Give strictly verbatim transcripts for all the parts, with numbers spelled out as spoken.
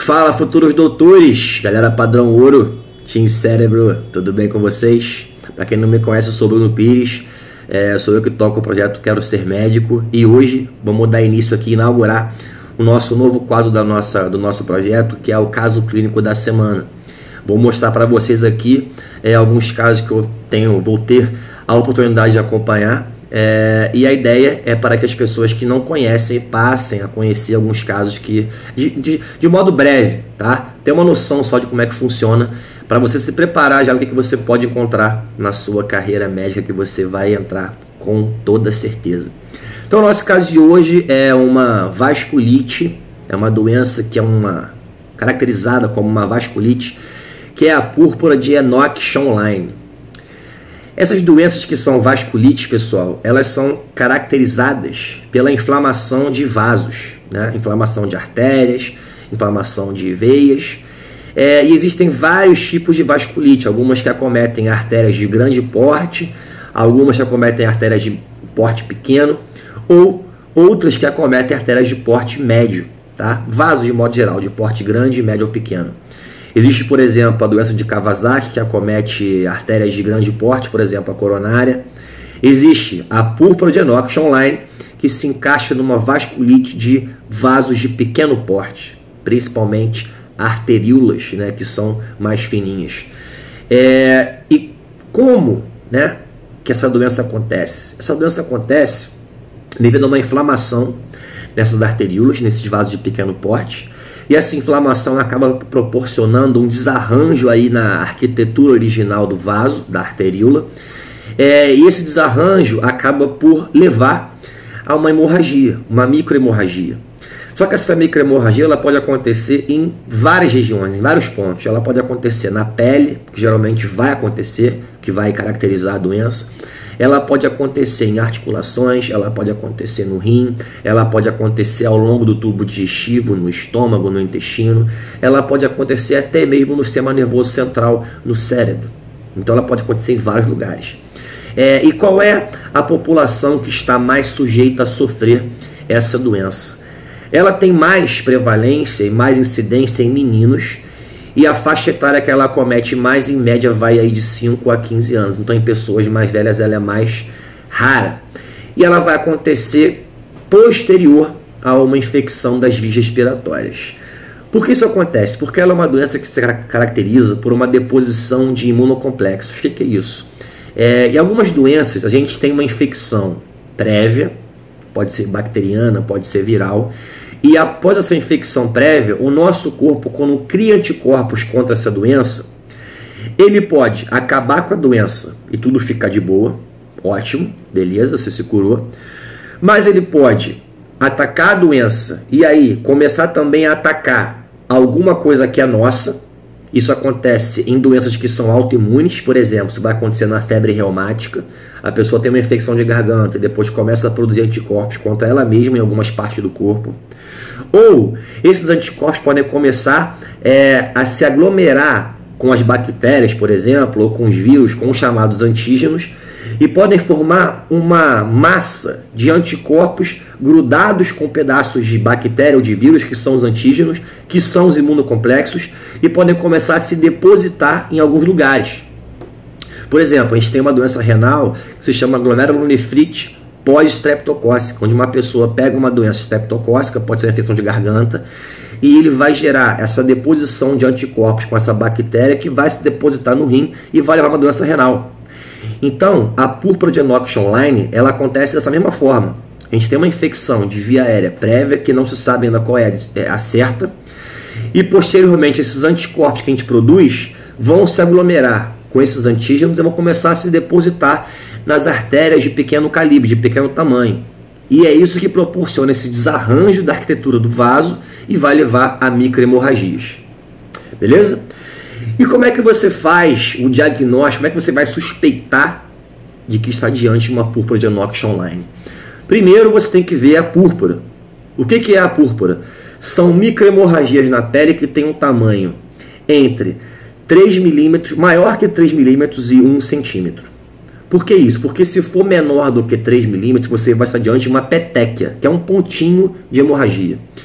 Fala, futuros doutores, galera padrão ouro, Team Cérebro, tudo bem com vocês? Para quem não me conhece, eu sou Bruno Pires, é, sou eu que toco o projeto Quero Ser Médico e hoje vamos dar início aqui, inaugurar o nosso novo quadro da nossa, do nosso projeto, que é o caso clínico da semana. Vou mostrar para vocês aqui é, alguns casos que eu tenho, vou ter a oportunidade de acompanhar. É, e a ideia é para que as pessoas que não conhecem passem a conhecer alguns casos que, de, de, de modo breve, tá? Ter uma noção só de como é que funciona, para você se preparar já o que, que você pode encontrar na sua carreira médica, que você vai entrar com toda certeza. Então o nosso caso de hoje é uma vasculite, é uma doença que é uma caracterizada como uma vasculite, que é a púrpura de Enoch-Schönlein. Essas doenças que são vasculites, pessoal, elas são caracterizadas pela inflamação de vasos, né? Inflamação de artérias, inflamação de veias, é, e existem vários tipos de vasculite, algumas que acometem artérias de grande porte, algumas que acometem artérias de porte pequeno, ou outras que acometem artérias de porte médio, tá? Vasos de modo geral, de porte grande, médio ou pequeno. Existe, por exemplo, a doença de Kawasaki, que acomete artérias de grande porte, por exemplo, a coronária. Existe a púrpura de Enoch-Schönlein, que se encaixa numa vasculite de vasos de pequeno porte, principalmente arteríolas, né, que são mais fininhas. É, e como, né, que essa doença acontece? Essa doença acontece devido a uma inflamação nessas arteríolas, nesses vasos de pequeno porte. E essa inflamação acaba proporcionando um desarranjo aí na arquitetura original do vaso, da arteríola. É, e esse desarranjo acaba por levar a uma hemorragia, uma microhemorragia. Só que essa microhemorragia ela pode acontecer em várias regiões, em vários pontos. Ela pode acontecer na pele, que geralmente vai acontecer, que vai caracterizar a doença. Ela pode acontecer em articulações, ela pode acontecer no rim, ela pode acontecer ao longo do tubo digestivo, no estômago, no intestino, ela pode acontecer até mesmo no sistema nervoso central, no cérebro. Então ela pode acontecer em vários lugares. É, e qual é a população que está mais sujeita a sofrer essa doença? Ela tem mais prevalência e mais incidência em meninos, e a faixa etária que ela acomete mais, em média, vai aí de cinco a quinze anos. Então, em pessoas mais velhas, ela é mais rara. E ela vai acontecer posterior a uma infecção das vias respiratórias. Por que isso acontece? Porque ela é uma doença que se caracteriza por uma deposição de imunocomplexos. O que é isso? É, em algumas doenças, a gente tem uma infecção prévia, pode ser bacteriana, pode ser viral, e após essa infecção prévia, o nosso corpo, quando cria anticorpos contra essa doença, ele pode acabar com a doença e tudo ficar de boa, ótimo, beleza, você se curou, mas ele pode atacar a doença e aí começar também a atacar alguma coisa que é nossa. Isso acontece em doenças que são autoimunes, por exemplo, isso vai acontecer na febre reumática. A pessoa tem uma infecção de garganta e depois começa a produzir anticorpos contra ela mesma em algumas partes do corpo. Ou esses anticorpos podem começar é, a se aglomerar com as bactérias, por exemplo, ou com os vírus, com os chamados antígenos, e podem formar uma massa de anticorpos grudados com pedaços de bactéria ou de vírus, que são os antígenos, que são os imunocomplexos, e podem começar a se depositar em alguns lugares. Por exemplo, a gente tem uma doença renal que se chama glomerulonefrite pós-streptocócica, onde uma pessoa pega uma doença streptocócica, pode ser uma infecção de garganta, e ele vai gerar essa deposição de anticorpos com essa bactéria que vai se depositar no rim e vai levar a uma doença renal. Então, a púrpura de Enoch-Schönlein, ela acontece dessa mesma forma. A gente tem uma infecção de via aérea prévia, que não se sabe ainda qual é a certa, e posteriormente esses anticorpos que a gente produz vão se aglomerar com esses antígenos e vão começar a se depositar nas artérias de pequeno calibre, de pequeno tamanho. E é isso que proporciona esse desarranjo da arquitetura do vaso e vai levar a microhemorragias. Beleza? E como é que você faz o diagnóstico, como é que você vai suspeitar de que está diante de uma púrpura de Enoch-Schönlein? Primeiro você tem que ver a púrpura. O que que é a púrpura? São microhemorragias na pele que tem um tamanho entre três milímetros, maior que três milímetros e um centímetro. Por que isso? Porque se for menor do que três milímetros, você vai estar diante de uma petequia, que é um pontinho de hemorragia.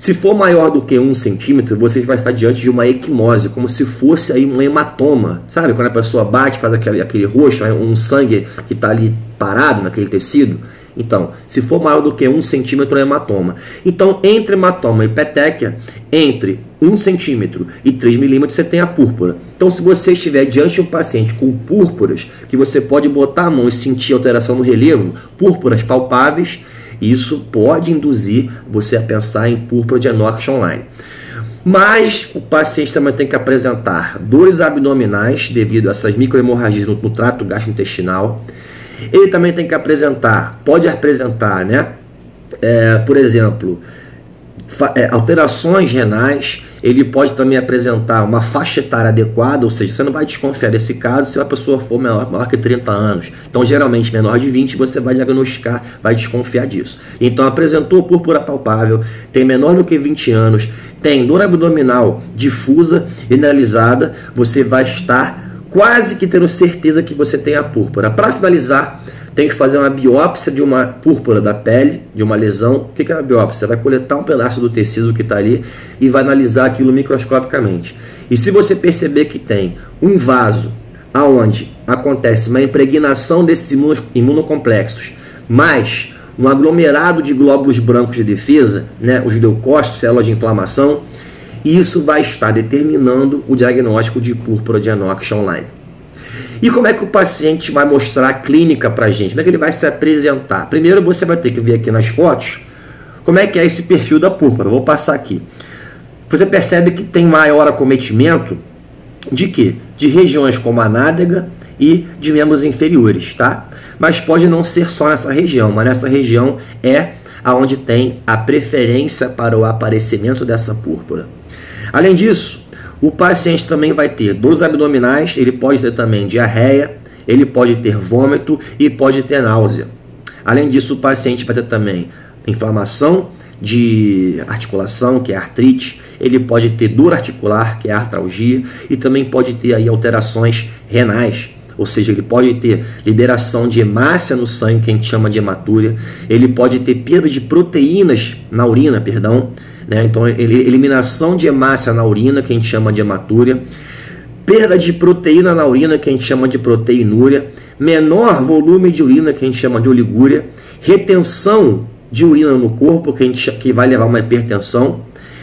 Se for maior do que um centímetro, você vai estar diante de uma equimose, como se fosse aí um hematoma. Sabe quando a pessoa bate, faz aquele, aquele roxo, um sangue que está ali parado naquele tecido? Então, se for maior do que um centímetro, é hematoma. Então, entre hematoma e petequia, entre um centímetro e três milímetros, você tem a púrpura. Então, se você estiver diante de um paciente com púrpuras, que você pode botar a mão e sentir alteração no relevo, púrpuras palpáveis, isso pode induzir você a pensar em púrpura de Enoch Schönlein. Mas o paciente também tem que apresentar dores abdominais devido a essas microhemorragias no, no trato gastrointestinal. Ele também tem que apresentar, pode apresentar, né? É, por exemplo, é, alterações renais. Ele pode também apresentar uma faixa etária adequada, ou seja, você não vai desconfiar desse caso se a pessoa for menor, menor que trinta anos. Então, geralmente, menor de vinte, você vai diagnosticar, vai desconfiar disso. Então, apresentou púrpura palpável, tem menor do que vinte anos, tem dor abdominal difusa, generalizada, você vai estar quase que tendo certeza que você tem a púrpura. Para finalizar, tem que fazer uma biópsia de uma púrpura da pele, de uma lesão. O que é uma biópsia? Você vai coletar um pedaço do tecido que está ali e vai analisar aquilo microscopicamente. E se você perceber que tem um vaso aonde acontece uma impregnação desses imunocomplexos, mais um aglomerado de glóbulos brancos de defesa, né, os leucócitos, células de inflamação, isso vai estar determinando o diagnóstico de púrpura de Enoch Schönlein. E como é que o paciente vai mostrar a clínica para a gente? Como é que ele vai se apresentar? Primeiro você vai ter que ver aqui nas fotos como é que é esse perfil da púrpura. Vou passar aqui. Você percebe que tem maior acometimento de quê? De regiões como a nádega e de membros inferiores, tá? Mas pode não ser só nessa região, mas nessa região é aonde tem a preferência para o aparecimento dessa púrpura. Além disso, o paciente também vai ter dores abdominais, ele pode ter também diarreia, ele pode ter vômito e pode ter náusea. Além disso, o paciente vai ter também inflamação de articulação, que é artrite, ele pode ter dor articular, que é artralgia, e também pode ter aí alterações renais, ou seja, ele pode ter liberação de hemácia no sangue, que a gente chama de hematúria, ele pode ter perda de proteínas na urina, perdão, né? Então, ele, eliminação de hemácia na urina, que a gente chama de hematúria, perda de proteína na urina, que a gente chama de proteinúria, menor volume de urina, que a gente chama de oligúria, retenção de urina no corpo, que, a gente, que vai levar a uma hipertensão,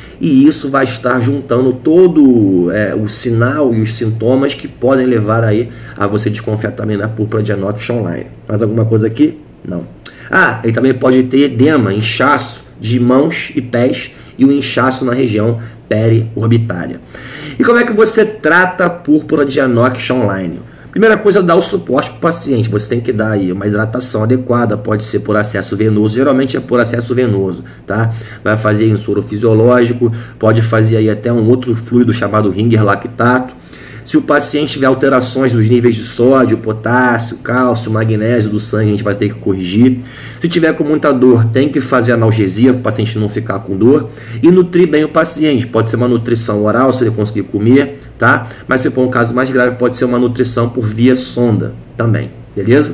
e isso vai estar juntando todo é, o sinal e os sintomas que podem levar aí a você desconfiar também na púrpura de Enoch Schönlein. Mais alguma coisa aqui? Não. Ah, ele também pode ter edema, inchaço de mãos e pés e o inchaço na região periorbitária. E como é que você trata a púrpura de Enoch Schönlein? Primeira coisa, dar o suporte para o paciente. Você tem que dar aí uma hidratação adequada, pode ser por acesso venoso, geralmente é por acesso venoso, tá? Vai fazer um soro fisiológico, pode fazer aí até um outro fluido chamado Ringer lactato. Se o paciente tiver alterações nos níveis de sódio, potássio, cálcio, magnésio do sangue, a gente vai ter que corrigir. Se tiver com muita dor, tem que fazer analgesia para o paciente não ficar com dor. E nutrir bem o paciente. Pode ser uma nutrição oral, se ele conseguir comer, tá? Mas se for um caso mais grave, pode ser uma nutrição por via sonda também, beleza?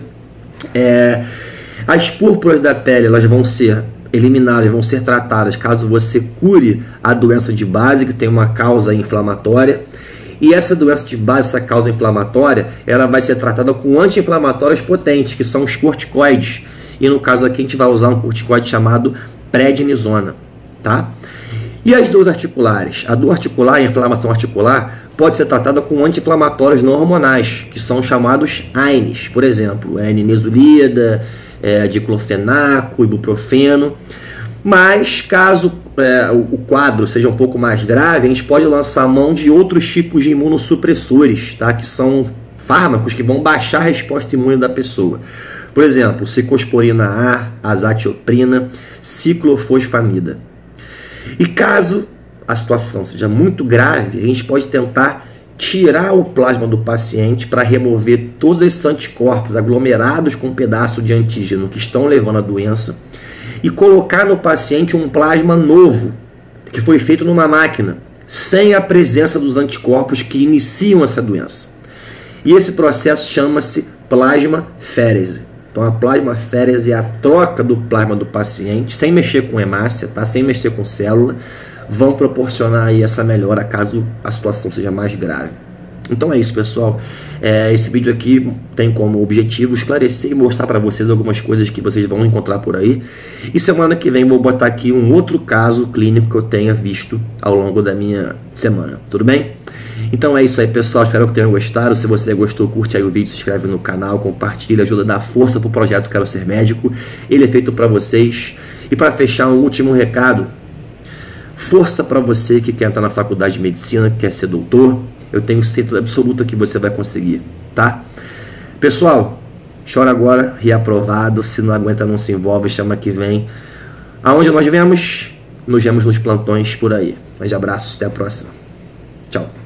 É, as púrpuras da pele, elas vão ser eliminadas, vão ser tratadas caso você cure a doença de base, que tem uma causa inflamatória. E essa doença de base, essa causa inflamatória, ela vai ser tratada com anti-inflamatórios potentes, que são os corticoides. E no caso aqui a gente vai usar um corticoide chamado prednisona, tá? E as dores articulares? A dor articular, a inflamação articular, pode ser tratada com anti-inflamatórios não hormonais, que são chamados A I Ns, por exemplo, a nimesulida, é, diclofenaco, ibuprofeno. Mas caso é, o quadro seja um pouco mais grave, a gente pode lançar a mão de outros tipos de imunossupressores, tá? Que são fármacos que vão baixar a resposta imune da pessoa. Por exemplo, ciclosporina A, azatioprina, ciclofosfamida. E caso a situação seja muito grave, a gente pode tentar tirar o plasma do paciente para remover todos esses anticorpos aglomerados com um pedaço de antígeno que estão levando a doença e colocar no paciente um plasma novo, que foi feito numa máquina, sem a presença dos anticorpos que iniciam essa doença. E esse processo chama-se plasmaférese. Então a plasmaférese é a troca do plasma do paciente, sem mexer com hemácia, tá? Sem mexer com célula, vão proporcionar aí essa melhora caso a situação seja mais grave. Então é isso, pessoal. É, esse vídeo aqui tem como objetivo esclarecer e mostrar para vocês algumas coisas que vocês vão encontrar por aí. E semana que vem vou botar aqui um outro caso clínico que eu tenha visto ao longo da minha semana. Tudo bem? Então é isso aí, pessoal. Espero que tenham gostado. Se você gostou, curte aí o vídeo, se inscreve no canal, compartilha, ajuda a dar força pro projeto Quero Ser Médico. Ele é feito para vocês. E para fechar, um último recado. Força para você que quer entrar na faculdade de medicina, que quer ser doutor. Eu tenho certeza absoluta que você vai conseguir, tá? Pessoal, chora agora, reaprovado. Se não aguenta, não se envolve, chama que vem. Aonde nós vemos, nos vemos nos plantões por aí. Um grande abraço, até a próxima. Tchau.